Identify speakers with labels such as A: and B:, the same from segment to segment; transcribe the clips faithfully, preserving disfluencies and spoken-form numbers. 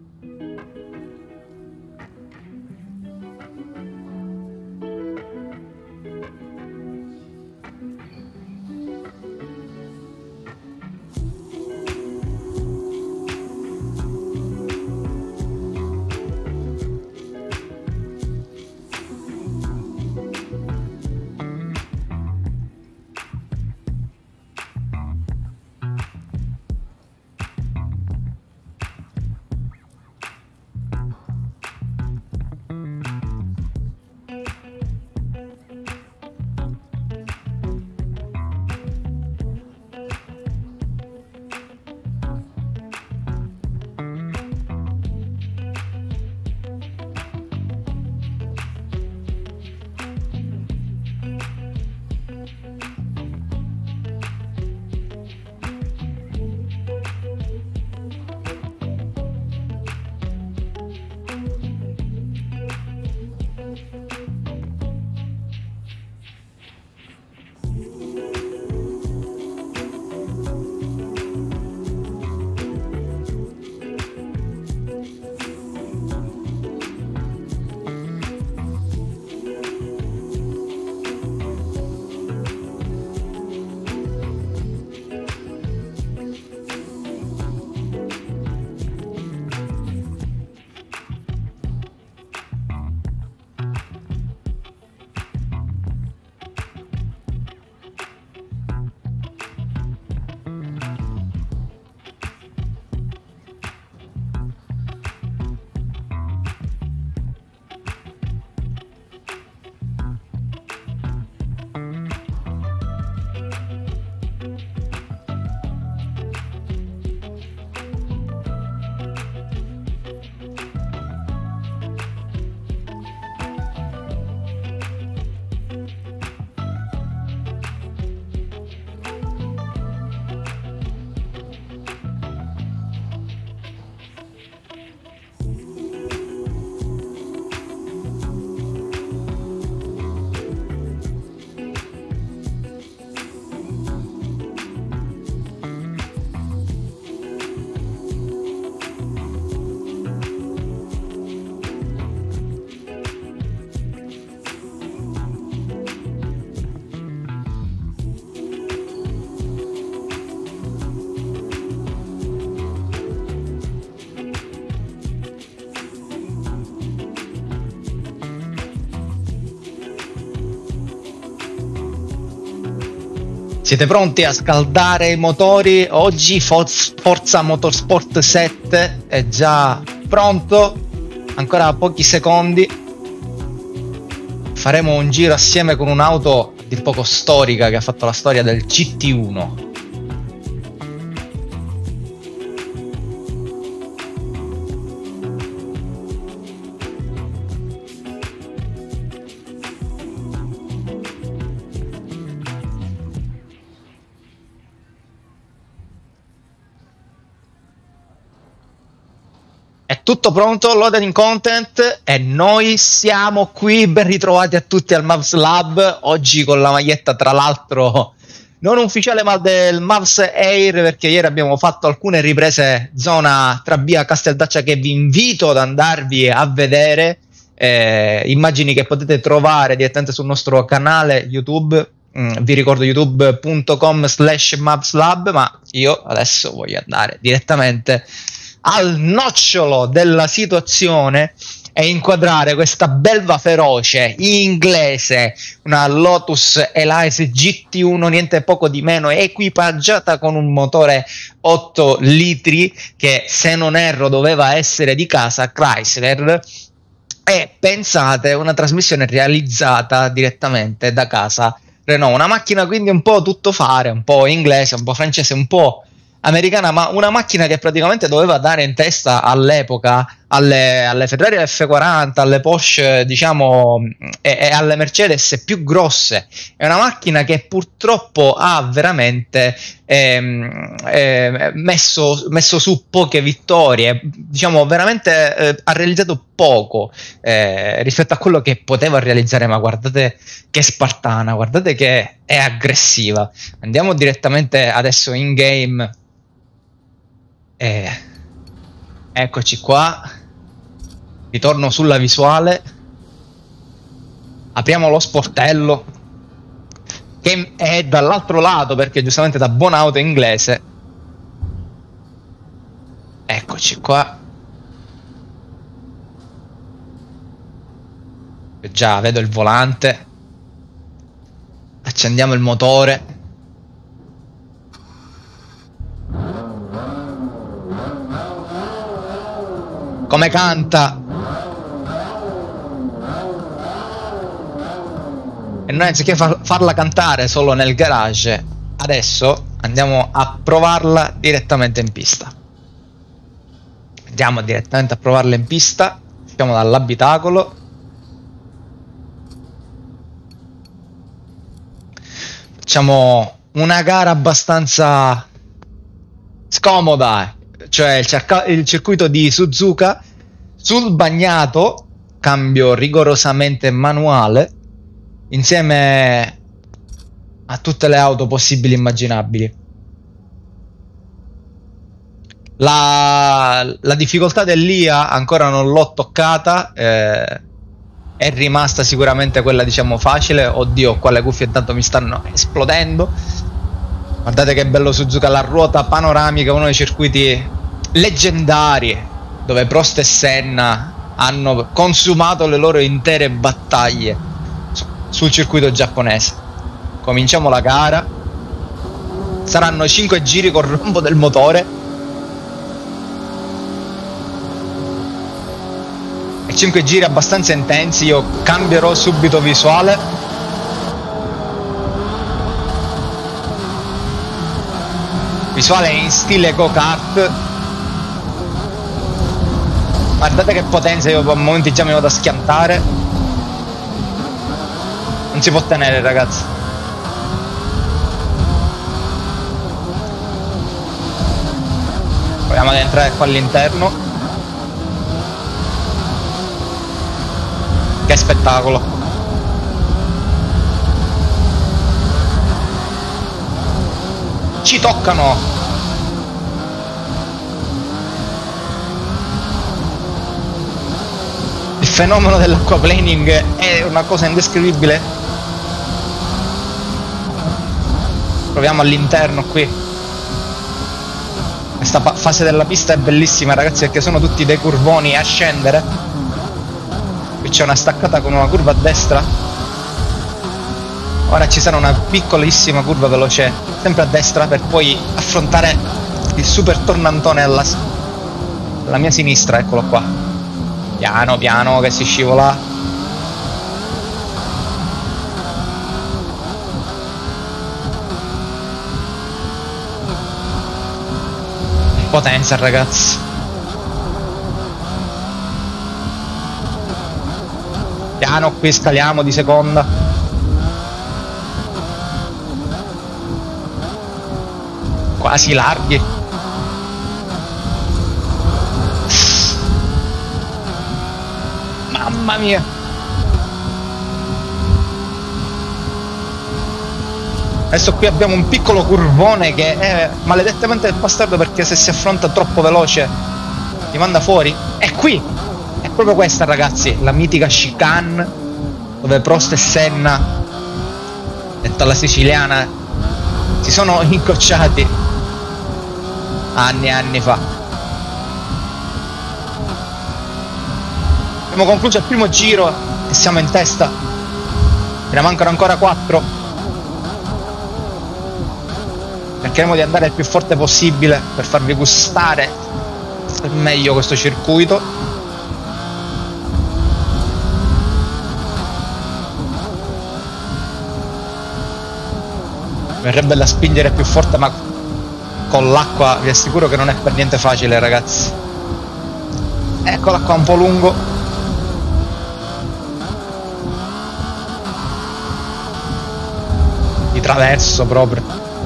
A: Siete pronti a scaldare i motori? Oggi Forza Motorsport sette è già pronto, ancora pochi secondi. Faremo un giro assieme con un'auto a dir poco storica che ha fatto la storia del G T uno. È tutto pronto, loading content, e noi siamo qui. Ben ritrovati a tutti al Mavs Lab, oggi con la maglietta tra l'altro non ufficiale ma del Mavs Air, perché ieri abbiamo fatto alcune riprese zona Trabia Casteldaccia che vi invito ad andarvi a vedere, eh, immagini che potete trovare direttamente sul nostro canale YouTube. Mm, vi ricordo youtube punto com slash mavslab, ma io adesso voglio andare direttamente al nocciolo della situazione e inquadrare questa belva feroce inglese, una Lotus Elise G T uno, niente poco di meno, equipaggiata con un motore otto litri che, se non erro, doveva essere di casa Chrysler, e pensate, una trasmissione realizzata direttamente da casa Renault. Una macchina quindi un po' tuttofare, un po' inglese, un po' francese, un po' americana, ma una macchina che praticamente doveva dare in testa all'epoca alle, alle Ferrari F quaranta, alle Porsche, diciamo, e, e alle Mercedes più grosse. È una macchina che purtroppo ha veramente ehm, eh, messo, messo su poche vittorie, diciamo veramente eh, ha realizzato poco eh, rispetto a quello che poteva realizzare, ma guardate che spartana, guardate che è aggressiva. Andiamo direttamente adesso in game. Eh, Eccoci qua. Ritorno sulla visuale. Apriamo lo sportello, che è dall'altro lato, perché giustamente da buon auto inglese. Eccoci qua. Già vedo il volante. Accendiamo il motore. Come canta. E noi, anziché far, farla cantare solo nel garage, adesso andiamo a provarla direttamente in pista. Andiamo direttamente a provarla in pista. Usciamo dall'abitacolo. Facciamo una gara abbastanza scomoda, cioè il, cerca- il circuito di Suzuka sul bagnato, cambio rigorosamente manuale, insieme a tutte le auto possibili e immaginabili. La, la difficoltà dell'I A ancora non l'ho toccata, eh, è rimasta sicuramente quella, diciamo, facile. Oddio, qua le cuffie intanto mi stanno esplodendo. Guardate che bello Suzuka, la ruota panoramica, uno dei circuiti leggendari dove Prost e Senna hanno consumato le loro intere battaglie su, sul circuito giapponese. Cominciamo la gara. Saranno cinque giri col rombo del motore e cinque giri abbastanza intensi. Io cambierò subito visuale. Visuale in stile go-kart. Guardate che potenza, io a momenti già mi vado a schiantare. Non si può tenere, ragazzi. Proviamo ad entrare qua all'interno. Che spettacolo. Ci toccano. Il fenomeno dell'acquaplaning è una cosa indescrivibile. Proviamo all'interno qui. Questa fase della pista è bellissima, ragazzi, perché sono tutti dei curvoni a scendere. Qui c'è una staccata con una curva a destra. Ora ci sarà una piccolissima curva veloce sempre a destra, per poi affrontare il super tornantone alla, alla mia sinistra. Eccolo qua. Piano piano che si scivola. Potenza, ragazzi. Piano, qui scaliamo di seconda. Quasi larghi. Mamma mia. Adesso qui abbiamo un piccolo curvone che è maledettamente bastardo, perché se si affronta troppo veloce ti manda fuori. È qui. È proprio questa, ragazzi, la mitica chicane dove Prost e Senna, detta la siciliana, si sono incrociati anni e anni fa. Abbiamo concluso il primo giro e siamo in testa. Ne mancano ancora quattro. Cercheremo di andare il più forte possibile per farvi gustare al meglio questo circuito. Verrebbe da spingere più forte, ma con l'acqua vi assicuro che non è per niente facile, ragazzi. Eccola qua, un po' lungo. Di traverso proprio.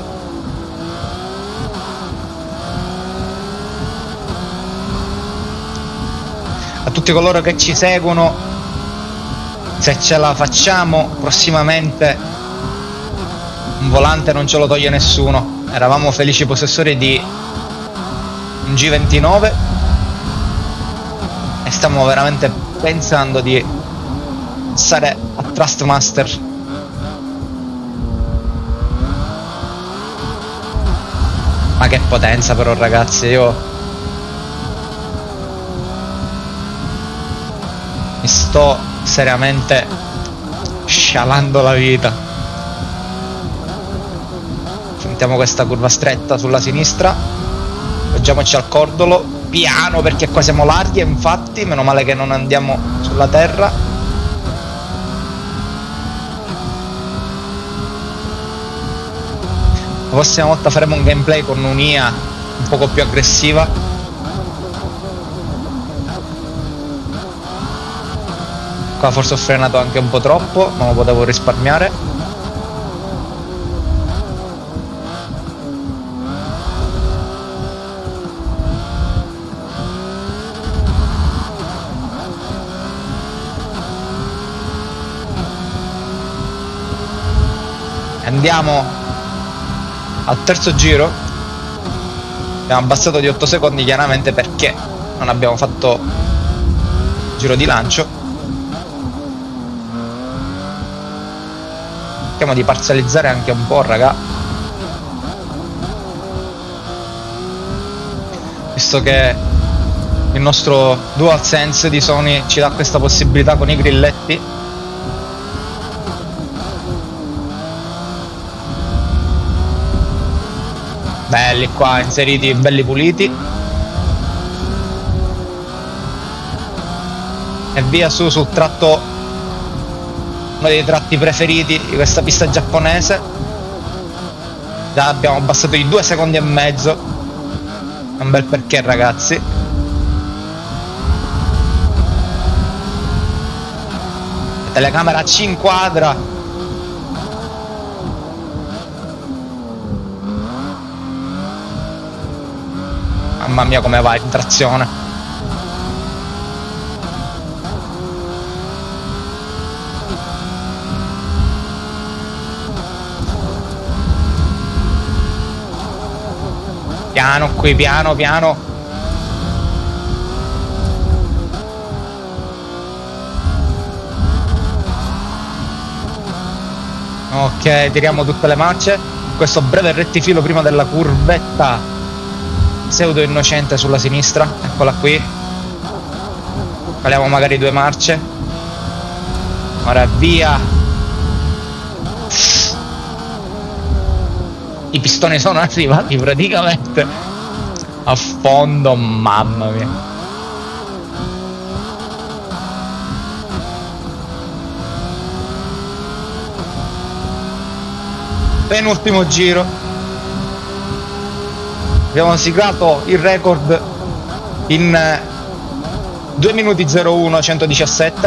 A: A tutti coloro che ci seguono, se ce la facciamo prossimamente un volante non ce lo toglie nessuno. Eravamo felici possessori di un G ventinove stiamo veramente pensando di stare a Trustmaster. Ma che potenza però, ragazzi, io mi sto seriamente scialando la vita. Sentiamo questa curva stretta sulla sinistra, appoggiamoci al cordolo piano perché qua siamo larghi, e infatti meno male che non andiamo sulla terra. La prossima volta faremo un gameplay con un'I A un poco più aggressiva. Qua forse ho frenato anche un po' troppo, non lo potevo risparmiare. Andiamo al terzo giro. Abbiamo abbassato di otto secondi chiaramente perché non abbiamo fatto giro di lancio. Cerchiamo di parzializzare anche un po', raga, visto che il nostro DualSense di Sony ci dà questa possibilità con i grilletti. Belli qua, inseriti, belli puliti. E via su sul tratto, uno dei tratti preferiti di questa pista giapponese. Già abbiamo abbassato di due secondi e mezzo. Un bel perché, ragazzi. La telecamera ci inquadra. Mamma mia come va in trazione. Piano qui, piano, piano. Ok, tiriamo tutte le marce. Questo breve rettifilo prima della curvetta pseudo innocente sulla sinistra, eccola qui. Caliamo magari due marce. Ora via. I pistoni sono arrivati praticamente a fondo, mamma mia. Penultimo giro. Abbiamo siglato il record in due minuti zero uno centodiciassette.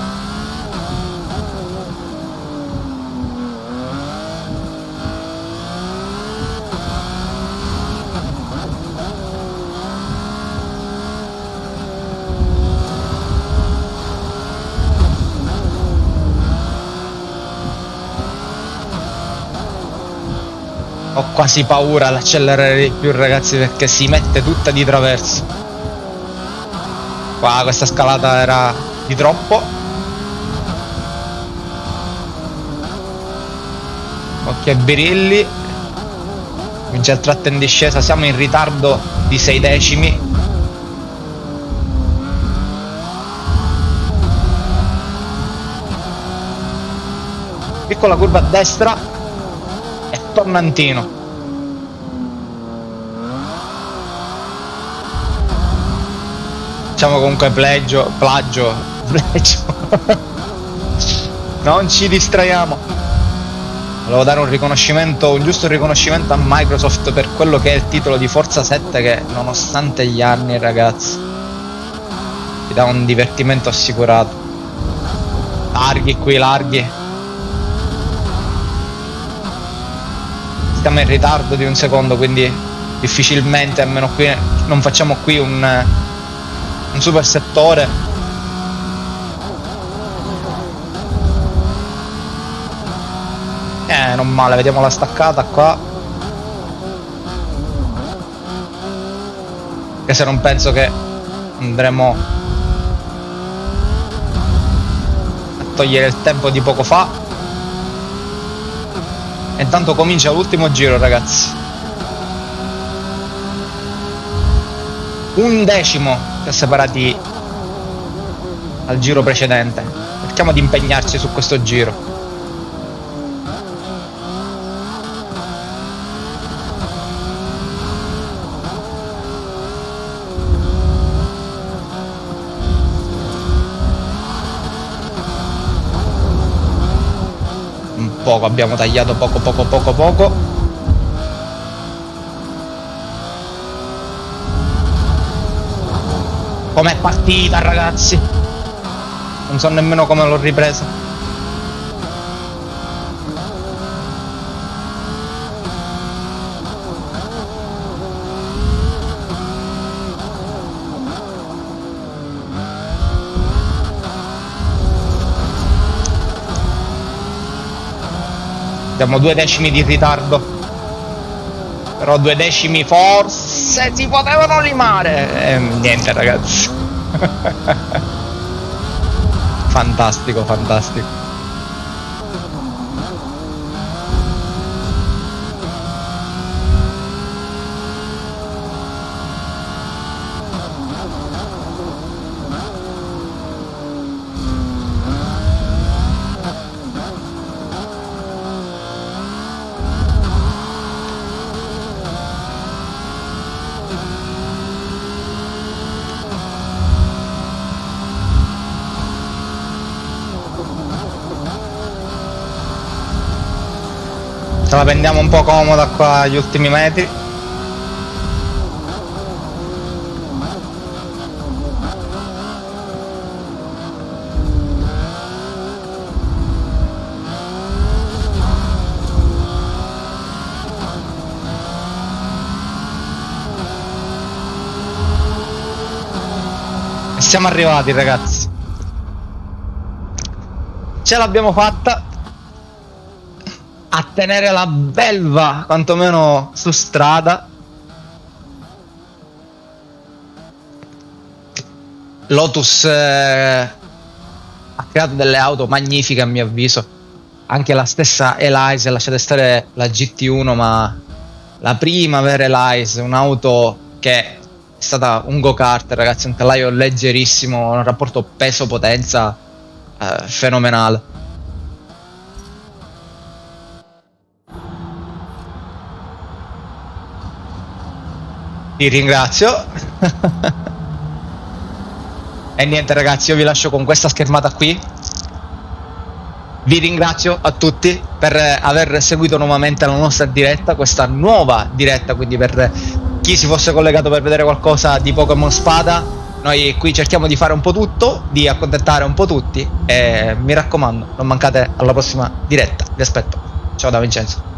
A: Ho quasi paura ad accelerare di più, ragazzi, perché si mette tutta di traverso. Qua questa scalata era di troppo. Occhio ai birilli. Comincia il tratto in discesa, siamo in ritardo di sei decimi. Piccola curva a destra. Tornantino. Diciamo comunque plagio, plagio, plagio. Non ci distraiamo. Volevo dare un riconoscimento, un giusto riconoscimento a Microsoft per quello che è il titolo di Forza sette, che nonostante gli anni, ragazzi, ti dà un divertimento assicurato. Larghi qui, larghi. Siamo in ritardo di un secondo, quindi difficilmente, almeno qui non facciamo qui un, un super settore. Eh, non male, vediamo la staccata qua. Che se non penso che andremo togliere il tempo di poco fa. E intanto comincia l'ultimo giro, ragazzi. Un decimo ci ha separati al giro precedente. Cerchiamo di impegnarci su questo giro. Poco, abbiamo tagliato poco poco poco poco. Com'è partita, ragazzi? Non so nemmeno come l'ho ripresa. Siamo due decimi di ritardo, però due decimi forse si potevano limare. E niente, ragazzi. Fantastico, fantastico. Ce la prendiamo un po' comoda qua agli ultimi metri. E siamo arrivati, ragazzi. Ce l'abbiamo fatta. A tenere la belva quantomeno su strada. Lotus eh, ha creato delle auto magnifiche, a mio avviso. Anche la stessa Elise, lasciate stare la G T uno, ma la prima vera Elise, un'auto che è stata un go-kart, ragazzi, un telaio leggerissimo, un rapporto peso-potenza eh, fenomenale. Ti ringrazio. E niente, ragazzi, io vi lascio con questa schermata qui. Vi ringrazio a tutti per aver seguito nuovamente la nostra diretta, questa nuova diretta, quindi per chi si fosse collegato per vedere qualcosa di Pokémon Spada. Noi qui cerchiamo di fare un po' tutto, di accontentare un po' tutti, e mi raccomando, non mancate alla prossima diretta. Vi aspetto. Ciao da Vincenzo.